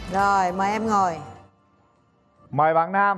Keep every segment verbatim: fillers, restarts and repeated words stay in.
Rồi, mời em ngồi. Mời bạn nam.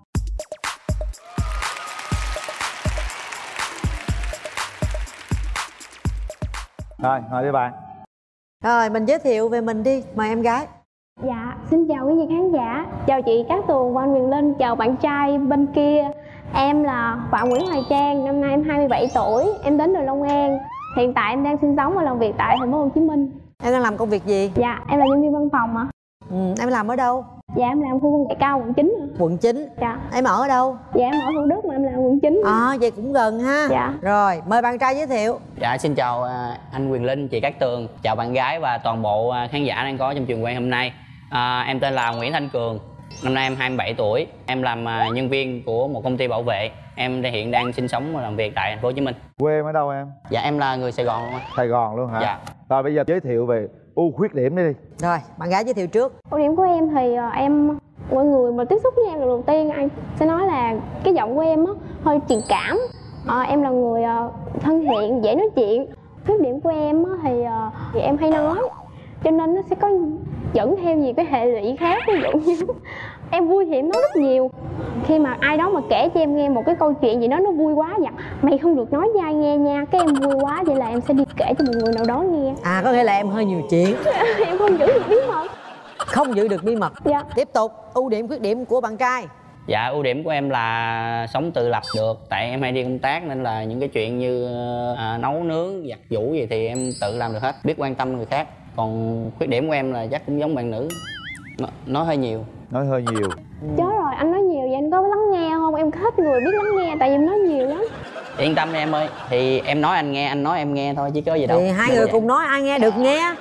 Rồi, ngồi đi bạn. Rồi, mình giới thiệu về mình đi, mời em gái. Dạ, xin chào quý vị khán giả. Chào chị Cát Tường và anh Quyền Linh. Chào bạn trai bên kia. Em là Phạm Nguyễn Hoài Trang, năm nay em hai mươi bảy tuổi. Em đến từ Long An. Hiện tại em đang sinh sống và làm việc tại thành phố Hồ Chí Minh. Em đang làm công việc gì? Dạ, em là nhân viên văn phòng ạ. Ừ, em làm ở đâu? Dạ, em làm khu công nghệ cao quận chín ạ. Quận chín. Dạ. Em ở ở đâu? Dạ, em ở Thủ Đức mà em làm quận chín. À, vậy cũng gần ha. Dạ. Rồi, mời bạn trai giới thiệu. Dạ, xin chào anh Quyền Linh, chị Cát Tường. Chào bạn gái và toàn bộ khán giả đang có trong trường quay hôm nay. à, Em tên là Nguyễn Thanh Cường. Năm nay em hai mươi bảy tuổi. Em làm nhân viên của một công ty bảo vệ. Em hiện đang sinh sống và làm việc tại thành phố Hồ Chí Minh. Quê em ở đâu em? Dạ, em là người Sài Gòn luôn. Sài Gòn luôn hả? Dạ. Rồi bây giờ giới thiệu về ưu khuyết điểm đi. Rồi, bạn gái giới thiệu trước. Ưu điểm của em thì em, mọi người mà tiếp xúc với em lần đầu tiên anh sẽ nói là cái giọng của em á hơi truyền cảm. à, Em là người thân thiện, dễ nói chuyện. Khuyết điểm của em á thì, thì em hay nói, cho nên nó sẽ có dẫn theo nhiều cái hệ lụy khác. Ví dụ như em vui thì em nói rất nhiều. Khi mà ai đó mà kể cho em nghe một cái câu chuyện gì đó nó vui quá, dạ mày không được nói với ai nghe nha, cái em vui quá, vậy là em sẽ đi kể cho một người nào đó nghe. À, có nghĩa là em hơi nhiều chuyện. Em không giữ được bí mật. Không giữ được bí mật. Dạ. Tiếp tục, ưu điểm khuyết điểm của bạn trai. Dạ, ưu điểm của em là sống tự lập được. Tại em hay đi công tác nên là những cái chuyện như à, nấu nướng, giặt giũ gì thì em tự làm được hết. Biết quan tâm người khác. Còn khuyết điểm của em là chắc cũng giống bạn nữ, Nó, nói hơi nhiều. Nói hơi nhiều. Chết rồi, anh nói nhiều vậy anh có lắng nghe không? Em thích người biết lắng nghe, tại vì em nói nhiều lắm. Yên tâm đi em ơi, thì em nói anh nghe, anh nói em nghe thôi chứ có gì đâu. Thì hai người cùng nói, ai nghe được nghe.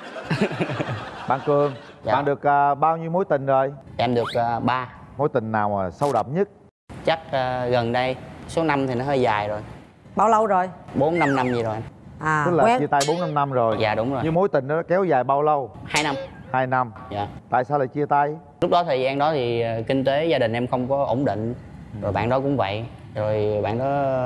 Bạn Cường, Dạ. bạn được uh, bao nhiêu mối tình rồi? Em được uh, ba. Mối tình nào mà sâu đậm nhất? Chắc uh, gần đây, số năm thì nó hơi dài rồi. Bao lâu rồi? bốn năm năm gì rồi anh. À, Tức là quen. chia tay bốn năm năm rồi. Dạ đúng rồi. Nhưng mối tình đó kéo dài bao lâu? Hai năm. Hai năm. Dạ. Tại sao lại chia tay? Lúc đó thời gian đó thì uh, kinh tế gia đình em không có ổn định. Rồi bạn đó cũng vậy. Rồi bạn đó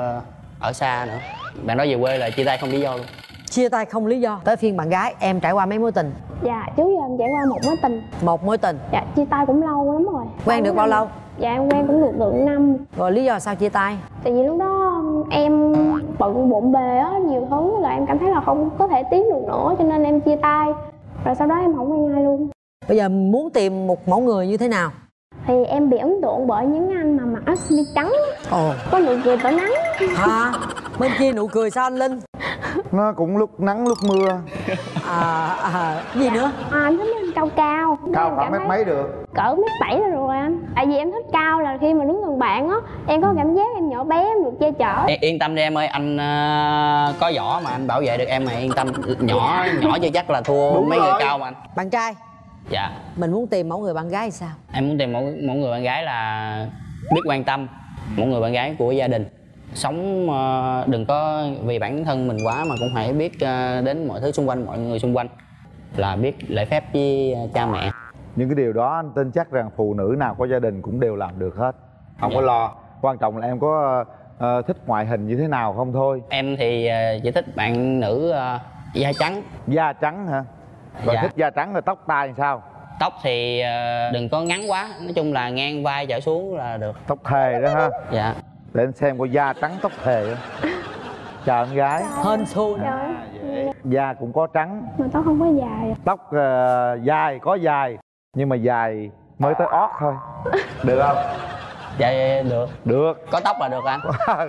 ở xa nữa. Bạn đó về quê là chia tay không lý do luôn. Chia tay không lý do. Tới phiên bạn gái, em trải qua mấy mối tình? Dạ, trước giờ em trải qua một mối tình. Một mối tình. Dạ, chia tay cũng lâu lắm rồi. Quen được bao lâu? Dạ, em quen cũng được được năm. Rồi lý do sao chia tay? Tại vì lúc đó em bận bộn bề á, nhiều thứ là em cảm thấy là không có thể tiến được nữa, cho nên em chia tay. Rồi sau đó em không quen ai luôn. Bây giờ muốn tìm một mẫu người như thế nào? Thì em bị ấn tượng bởi những anh mà mặc áo sơ mi trắng, Ồ. có nụ cười tỏa nắng. Hả? Bên kia nụ cười sao anh Linh? Nó cũng lúc nắng lúc mưa. À, à gì nữa? À, anh thích mấy anh cao cao. Cao Em khoảng cảm mét thấy mấy được? cỡ mét bảy rồi rồi anh. Tại vì em thích cao là khi mà đứng gần bạn á, em có cảm giác em nhỏ bé, em được che chở. Yên, yên tâm đi em ơi, anh uh, có võ mà anh bảo vệ được em mà, yên tâm. Nhỏ nhỏ chưa chắc là thua Đúng mấy rồi. người cao mà anh. Bạn trai, Dạ. mình muốn tìm mẫu người bạn gái thì sao? Em muốn tìm một, một người bạn gái là biết quan tâm, một người bạn gái của gia đình. Sống uh, đừng có vì bản thân mình quá mà cũng phải biết uh, đến mọi thứ xung quanh, mọi người xung quanh. Là biết lễ phép với uh, cha mẹ. Những cái điều đó anh tin chắc rằng phụ nữ nào có gia đình cũng đều làm được hết. Không Dạ. có lo. Quan trọng là em có uh, thích ngoại hình như thế nào không thôi. Em thì uh, chỉ thích bạn nữ uh, da trắng. Da trắng hả? Rồi Dạ. thích da trắng rồi tóc tai làm sao? Tóc thì uh, đừng có ngắn quá, nói chung là ngang vai trở xuống là được. Tóc thề đó ha. Dạ. Để anh xem có da trắng tóc thề á. Chào em gái. Hên xui. Trời, Da cũng có trắng. mà tóc không có dài. Tóc uh, dài có dài nhưng mà dài mới tới ót thôi. Được không? Dạ, dạ được. Được. Có tóc là được anh.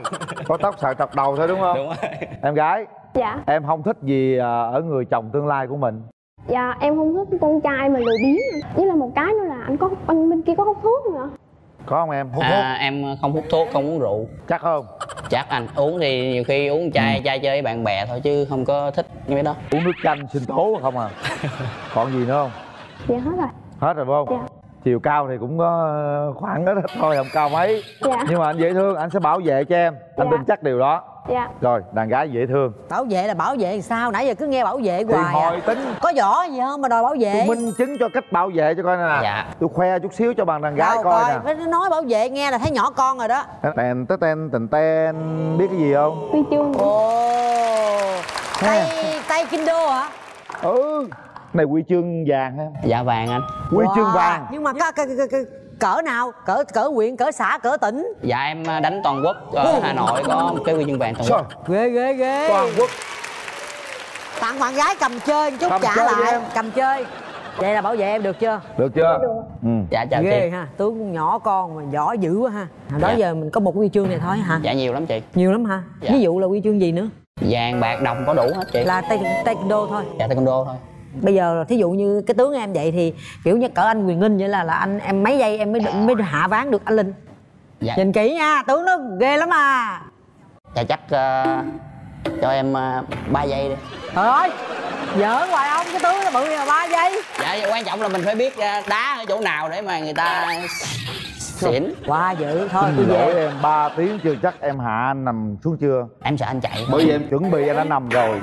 Có tóc sợi chọc đầu thôi đúng không? Đúng rồi. Em gái, Dạ. em không thích gì ở người chồng tương lai của mình? Dạ, em không thích con trai mà lười biếng. Với là một cái nữa là anh có, anh bên kia có hút thuốc nữa. Có không em? Hút thuốc? À, em không hút thuốc, không uống rượu. Chắc không? Chắc anh. Uống thì nhiều khi uống chai, chai chơi với bạn bè thôi chứ không có thích cái đó. Uống nước chanh sinh tố không à? Còn gì nữa không? Dạ hết rồi. Hết rồi phải không? Dạ. Chiều cao thì cũng có khoảng đó thôi, không cao mấy. Dạ. Nhưng mà anh dễ thương, anh sẽ bảo vệ cho em. Anh Dạ. tin chắc điều đó. Dạ. Rồi, đàn gái dễ thương. Bảo vệ là bảo vệ thì sao? Nãy giờ cứ nghe bảo vệ Thì hoài hồi à. tính Có võ gì không mà đòi bảo vệ? tôi minh chứng cho cách bảo vệ cho coi nè. Dạ. Tôi khoe chút xíu cho bạn đàn gái Đâu, coi coi, nè. phải nói bảo vệ nghe là thấy nhỏ con rồi đó. Tên tên tên tên tên biết cái gì không? Huy chương. Ồ, tay tay kinh đô hả? Ừ. Này huy chương vàng ha? Dạ vàng anh. Huy Wow. chương vàng. Nhưng mà cái, cái, cái, cái, cỡ nào? Cỡ cỡ huyện, cỡ xã, cỡ tỉnh? Dạ em đánh toàn quốc, ở Hà Nội có một cái huy chương vàng toàn Trời, quốc. Ghê ghê ghê. toàn quốc. Tặng bạn gái cầm chơi một chút, Cầm trả chơi với lại em. cầm chơi. Vậy là bảo vệ em được chưa? Được chưa? Ừ. Dạ chào Ghê chị. ha, tướng con nhỏ con mà giỏi dữ quá ha. Hồi đó Dạ. giờ mình có một huy chương này thôi hả? Dạ nhiều lắm chị. Nhiều lắm hả? Dạ. Ví dụ là huy chương gì nữa? Vàng bạc đồng có đủ hết chị. Là tay- taekwondo thôi. Dạ taekwondo thôi. Bây giờ thí dụ như cái tướng em vậy thì kiểu như cỡ anh Quyền Linh vậy là là anh em mấy giây em mới định- mới hạ ván được anh Linh. Dạ. Nhìn kỹ nha, tướng nó ghê lắm à. Dạ chắc ờ, cho em uh, ba giây đi. Trời ơi, giỡn hoài ông, cái tướng nó bự như là ba giây. Dạ quan trọng là mình phải biết uh, đá ở chỗ nào để mà người ta xỉn. Quá dữ, thôi tôi Lỗi về. em ba tiếng chưa chắc em hạ anh nằm xuống chưa? Em sợ anh chạy. Bởi vì em chuẩn bị anh đã nằm rồi.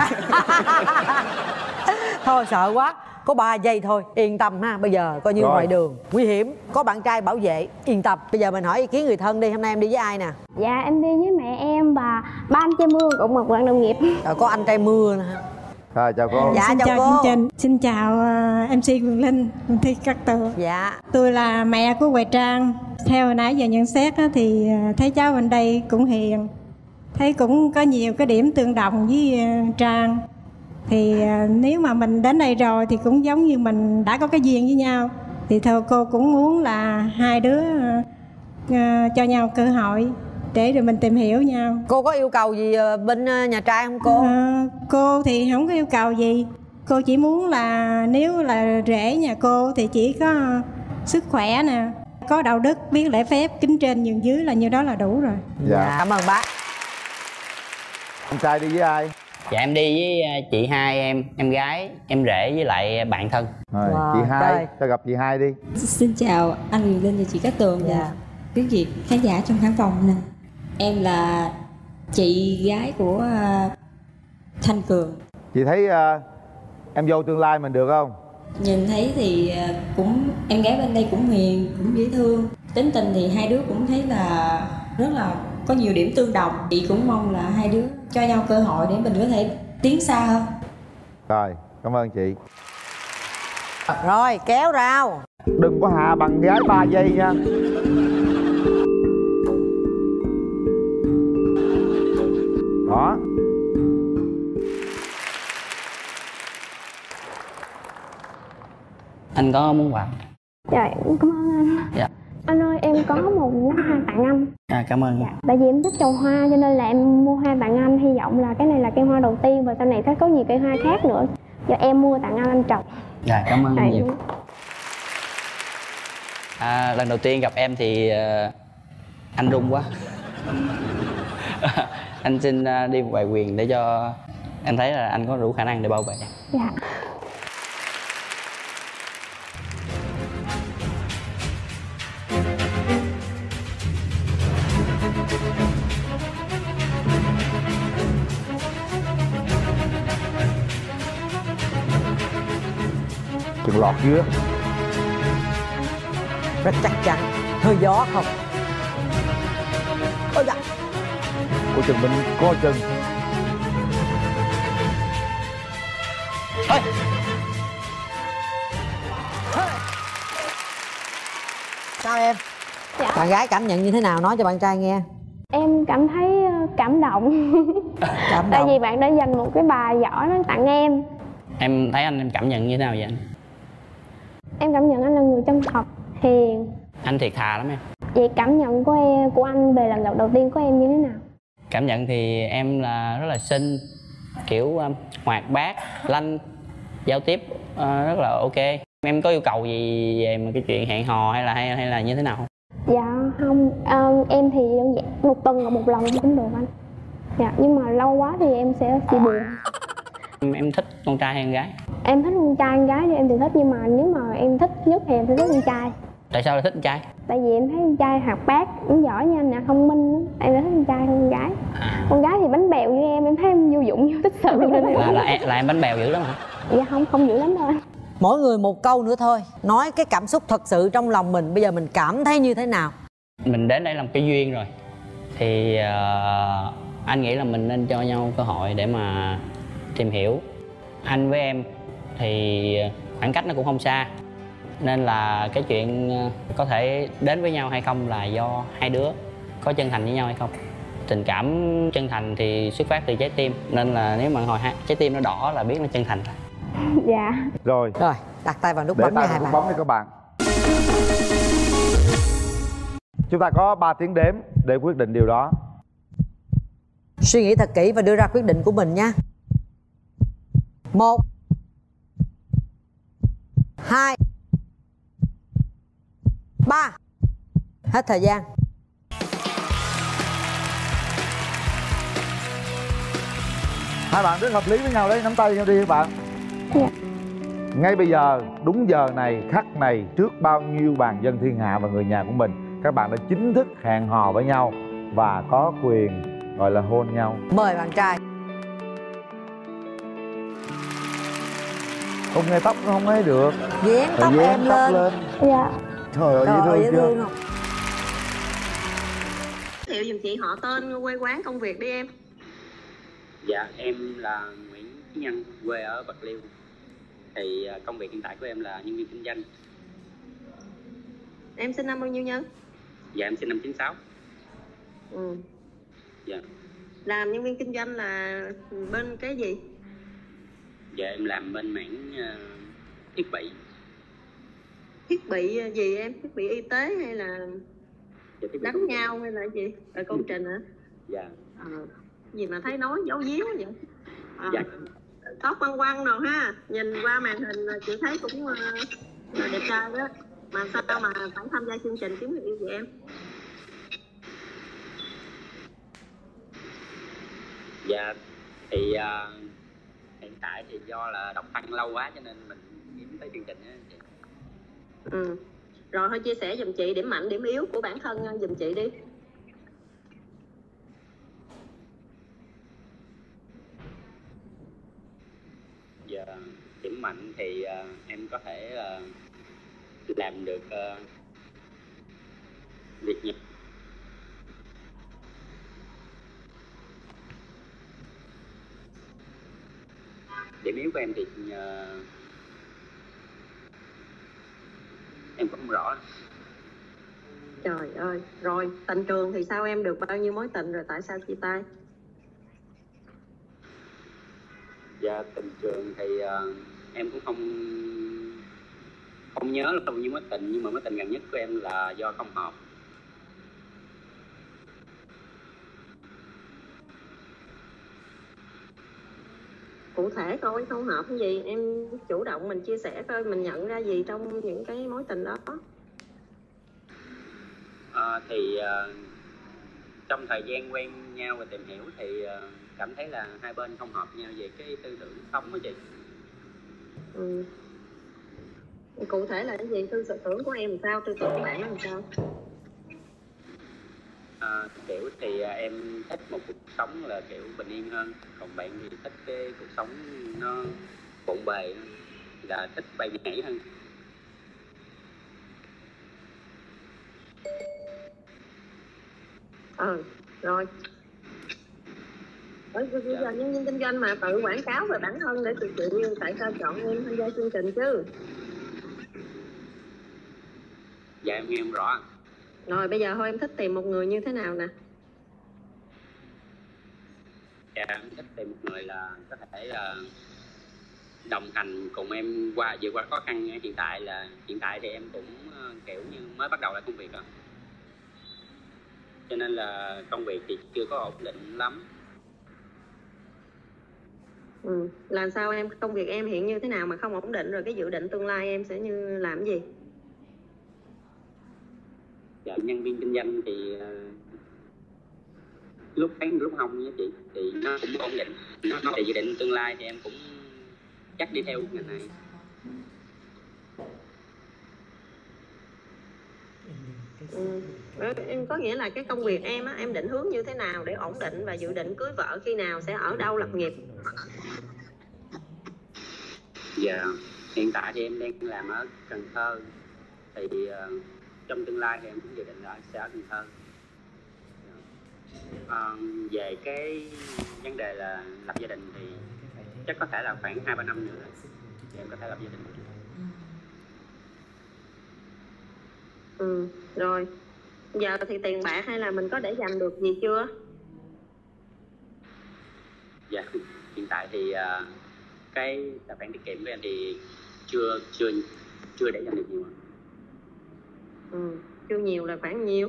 Thôi sợ quá, có ba giây thôi, yên tâm ha. Bây giờ coi như Rồi. ngoài đường nguy hiểm, có bạn trai bảo vệ, yên tâm. Bây giờ mình hỏi ý kiến người thân đi, hôm nay em đi với ai nè? Dạ em đi với mẹ em và ba anh trai Mương cũng một bạn đồng nghiệp. Rồi có anh trai Mưa nè. Rồi chào cô. Dạ Xin chào chào cô. chương trình. Xin chào uh, em xê Quyền Linh, Thi Cát Tường. Dạ. Tôi là mẹ của Hoài Trang. Theo hồi nãy giờ nhận xét á, thì uh, thấy cháu bên đây cũng hiền, thấy cũng có nhiều cái điểm tương đồng với uh, Trang. Thì uh, nếu mà mình đến đây rồi thì cũng giống như mình đã có cái duyên với nhau. Thì thôi cô cũng muốn là hai đứa uh, uh, cho nhau cơ hội để rồi mình tìm hiểu nhau. Cô có yêu cầu gì ờ, bên ờ, nhà trai không cô? Ờ, cô thì không có yêu cầu gì. Cô chỉ muốn là nếu là rể nhà cô thì chỉ có sức khỏe nè, có đạo đức, biết lễ phép, kính trên nhường dưới là như đó là đủ rồi. Dạ. Cảm ơn bác. Anh trai đi với ai? Dạ em đi với uh, chị hai em, em gái, em rể với lại bạn thân. Rồi, Wow, chị hai, trời. cho gặp chị hai đi. Xin chào anh Quyền Linh và chị Cát Tường Dạ. và quý vị khán giả trong khán phòng nè. Em là chị gái của uh, Thanh Cường. Chị thấy uh, em dâu tương lai mình được không? Nhìn thấy thì uh, cũng em gái bên đây cũng hiền, cũng dễ thương. Tính tình thì hai đứa cũng thấy là rất là có nhiều điểm tương đồng. Chị cũng mong là hai đứa cho nhau cơ hội để mình có thể tiến xa hơn. Rồi, cảm ơn chị. Rồi kéo rào. Đừng có hạ bằng gái ba giây nha. Đó. Anh có muốn quà? Dạ em cảm ơn anh. Dạ. Anh ơi em có một bó hoa tặng anh. À, cảm ơn. Dạ, tại vì em thích trồng hoa cho nên là em mua hoa tặng anh. Hy vọng là cái này là cây hoa đầu tiên và sau này sẽ có nhiều cây hoa khác nữa. Giờ em mua tặng anh, anh trồng. Dạ cảm ơn Dạ, nhiều. À, lần đầu tiên gặp em thì uh, anh run quá. Anh xin uh, đi một vài quyền để cho em thấy là anh có đủ khả năng để bảo vệ. Dạ. Chừng lọt dứa. Rất chắc chắn. Hơi gió không? Ôi dạ. Của chừng mình có chừng. Thôi. Sao em? Dạ. Bạn gái cảm nhận như thế nào? Nói cho bạn trai nghe. Em cảm thấy ờ, cảm động. Cảm Tại động. vì bạn đã dành một cái bài võ đó tặng em. Em thấy anh em cảm nhận như thế nào vậy anh? Em cảm nhận anh là người chân thật, hiền. Anh thiệt thà lắm em. Vậy cảm nhận của em, của anh về lần gặp đầu tiên của em như thế nào? Cảm nhận thì em là rất là xinh, kiểu um, hoạt bát, lanh, giao tiếp uh, rất là ok. Em có yêu cầu gì về mà cái chuyện hẹn hò hay là hay, hay là như thế nào không? Dạ không, ờ, em thì đơn giản một tuần gặp một lần cũng được anh. Dạ, nhưng mà lâu quá thì em sẽ bị buồn. Em, em thích con trai hay con gái? Em thích con trai, con gái thì em thì thích, nhưng mà nếu mà em thích nhất thì em sẽ thích con trai. Tại sao lại thích con trai? Tại vì em thấy con trai hoạt bát, cũng giỏi như anh nè, thông minh lắm. Em sẽ thích con trai hơn con gái. À, Con gái thì bánh bèo như em, em thấy em vô dụng, vô tích sự nên em... là, là, em, là em bánh bèo dữ lắm hả? Dạ không, không dữ lắm đâu anh. Mỗi người một câu nữa thôi. Nói cái cảm xúc thật sự trong lòng mình. Bây giờ mình cảm thấy như thế nào? Mình đến đây làm cái duyên rồi thì uh, anh nghĩ là mình nên cho nhau cơ hội để mà tìm hiểu. Anh với em thì khoảng cách nó cũng không xa, nên là cái chuyện có thể đến với nhau hay không là do hai đứa có chân thành với nhau hay không. Tình cảm chân thành thì xuất phát từ trái tim, nên là nếu mà hồi trái tim nó đỏ là biết nó chân thành. Dạ. Rồi. Rồi, đặt tay vào nút Để bấm nha tay hai vào bạn. nút bấm đi các bạn. Chúng ta có ba tiếng đếm để quyết định điều đó. Suy nghĩ thật kỹ và đưa ra quyết định của mình nha. Một, hai, ba. Hết thời gian. Hai bạn rất hợp lý với nhau đấy, nắm tay nhau đi các bạn. Dạ. Ngay bây giờ, đúng giờ này, khắc này, trước bao nhiêu bàn dân thiên hạ và người nhà của mình, các bạn đã chính thức hẹn hò với nhau và có quyền gọi là hôn nhau. Mời bạn trai. Không nghe tóc nó không ấy được. Dán Phải tóc dán em tóc lên. lên. Dạ. Trời ơi, Trời ơi, dễ dễ thương thương chưa? không? Thiệu giùm chị họ tên, quê quán, công việc đi em. Dạ, em là Nguyễn Chí Nhân, quê ở Bạc Liêu. Thì công việc hiện tại của em là nhân viên kinh doanh. Em sinh năm bao nhiêu Nhân? Dạ, em sinh năm chín sáu. Ừ. Dạ. Làm nhân viên kinh doanh là bên cái gì? Dạ, em làm bên mảng uh, thiết bị. Thiết bị gì em? Thiết bị y tế hay là Dạ, thiết bị đánh nhau hay là gì? Ở công trình hả? Dạ. À, gì mà thấy nói giấu giếm vậy? À, Dạ. tóc quăng quăng rồi ha. Nhìn qua màn hình là chị thấy cũng uh, đẹp trai đó. Mà sao mà phải tham gia chương trình kiếm người yêu vậy em? Dạ, thì uh, hiện tại thì do là độc thân lâu quá cho nên mình kiếm tới chương trình á chị. Ừ. Rồi thôi chia sẻ giùm chị điểm mạnh, điểm yếu của bản thân giùm chị đi. Dạ, điểm mạnh thì uh, em có thể uh, làm được uh, việc nhẹ. Điểm yếu của em thì uh, em cũng không rõ. Trời ơi, rồi tình trường thì sao em, được bao nhiêu mối tình rồi, tại sao chia tay? Dạ, tình trường thì uh, em cũng không không nhớ là bao nhiêu mối tình, nhưng mà mối tình gần nhất của em là do không hợp. Cụ thể coi không hợp cái gì, em chủ động mình chia sẻ coi mình nhận ra gì trong những cái mối tình đó. À, thì uh, trong thời gian quen nhau và tìm hiểu thì uh, cảm thấy là hai bên không hợp nhau về cái tư tưởng sống đó chị. Ừ. Cụ thể là cái gì, tư tưởng của em làm sao, tư tưởng của bạn làm sao? À, kiểu thì uh, em thích một cuộc sống là kiểu bình yên hơn, còn bạn thì thích cái cuộc sống nó bộn bề, là thích bay nhảy hơn. Ừ, rồi. Ở bây giờ nhân viên kinh doanh mà tự quảng cáo về bản thân để thực sự như tại sao chọn em tham gia chương trình chứ? Dạ em nghe em rõ. Rồi bây giờ thôi em thích tìm một người như thế nào nè? Dạ em thích tìm một người là có thể là đồng hành cùng em qua vượt qua khó khăn. Hiện tại là hiện tại thì em cũng kiểu như mới bắt đầu lại công việc rồi, cho nên là công việc thì chưa có ổn định lắm. Ừ. Làm sao em, công việc em hiện như thế nào mà không ổn định, rồi cái dự định tương lai em sẽ như làm cái gì? Dạ, nhân viên kinh doanh thì uh, lúc tháng lúc không với chị thì nó cũng ổn định. Nó, nó thì dự định tương lai thì em cũng chắc đi theo ngành này. Ừ. Em có nghĩa là cái công việc em á, em định hướng như thế nào để ổn định và dự định cưới vợ khi nào, sẽ ở đâu lập nghiệp? Dạ, hiện tại thì em đang làm ở Cần Thơ, thì uh, trong tương lai thì em cũng dự định là sẽ ở Cần Thơ. Uh, về cái vấn đề là lập gia đình thì chắc có thể là khoảng hai ba năm nữa. thì em có thể lập gia đình. Ừ, rồi. Giờ thì tiền bạc hay là mình có để dành được gì chưa? Dạ, hiện tại thì uh, cái tài khoản tiết kiệm của em thì chưa chưa chưa để dành được nhiều. Ừ, chưa nhiều là khoảng nhiêu?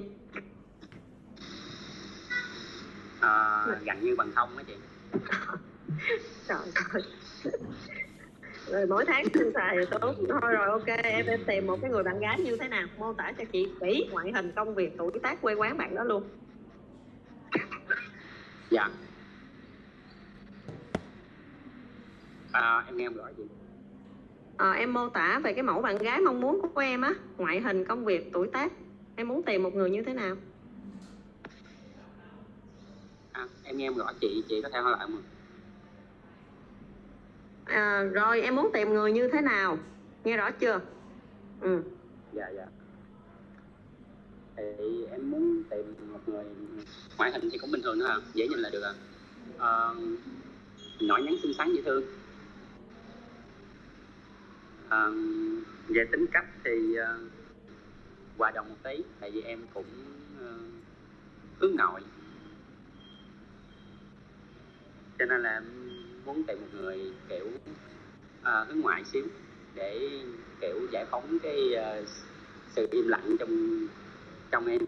À, gần như bằng không á chị. Trời ơi. Rồi mỗi tháng xin xài thì tốt. Thôi rồi ok, em em tìm một cái người bạn gái như thế nào, mô tả cho chị kỹ ngoại hình, công việc, tuổi tác, quê quán bạn đó luôn. Dạ. À, em nghe em gọi gì? À, em mô tả về cái mẫu bạn gái mong muốn của em á, ngoại hình, công việc, tuổi tác. Em muốn tìm một người như thế nào? À, em nghe em gọi chị, chị có theo hỏi lại không? À, rồi em muốn tìm người như thế nào? Nghe rõ chưa? Ừ. Dạ dạ. Thì em muốn tìm một người ngoại hình thì cũng bình thường thôi à, dễ nhìn là được à. À, nhỏ nhắn xinh xắn dễ thương. À, về tính cách thì uh, hòa đồng một tí, tại vì em cũng uh, hướng nội, cho nên là em muốn tìm một người kiểu uh, hướng ngoại xíu để kiểu giải phóng cái uh, sự im lặng trong trong em.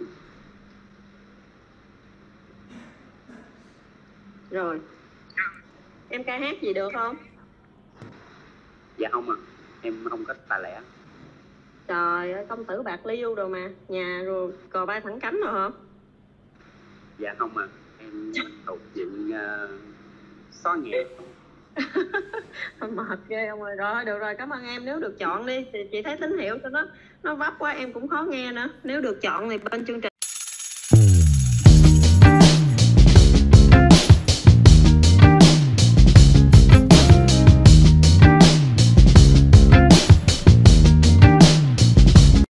Rồi. Em ca hát gì được không? Dạ không à, em không có tài lẻ. Trời ơi, công tử bạc liêu rồi mà. Nhà rồi cò bay thẳng cánh rồi hả? Dạ không à, em thuộc diện uh, xóa nhẹ. Mệt ghê ông ơi. Rồi được rồi, cảm ơn em. Nếu được chọn đi thì chị thấy tín hiệu cho nó nó vấp quá em cũng khó nghe nữa. Nếu được chọn thì bên chương trình